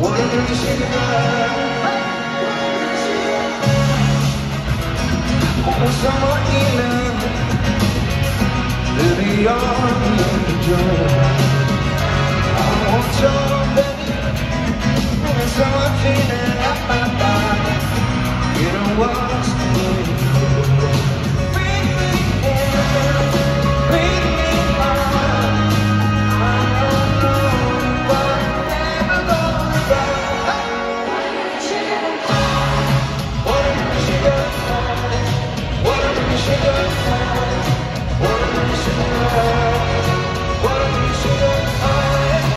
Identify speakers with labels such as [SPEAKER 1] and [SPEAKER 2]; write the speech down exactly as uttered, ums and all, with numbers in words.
[SPEAKER 1] Wanna hear you say goodbye. Summer evening, baby, you're the joy.